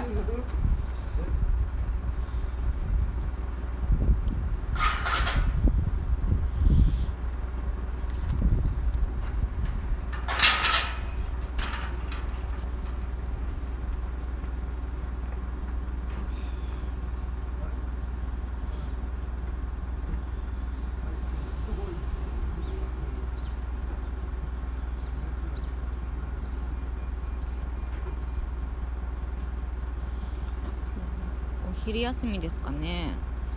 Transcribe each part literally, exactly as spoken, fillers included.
お昼休みですかね。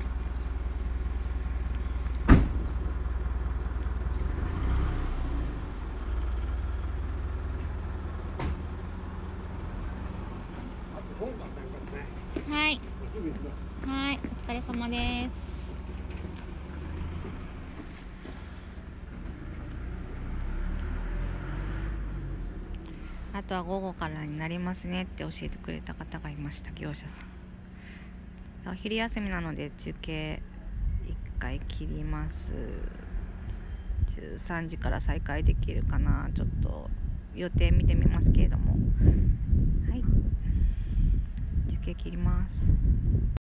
はい、はい、お疲れ様です。あとは午後からになりますねって教えてくれた方がいました、業者さん。お昼休みなので中継いっかい切ります。じゅうさんじから再開できるかな、ちょっと予定見てみますけれども、はい、中継切ります。